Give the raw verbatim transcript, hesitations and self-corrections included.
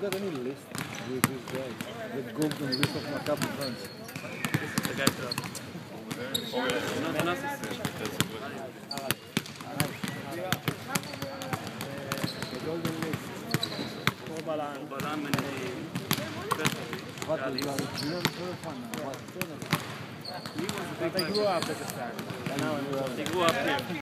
got any list with this guy? The golden list of Maccabi fans. This is the guy to over there. Oh yeah, no, no, that's it. That's a good. The golden list. Four balan, balan, and What is that? You know, it's very fun. What? he was a big They grew up at the start. They grew up here.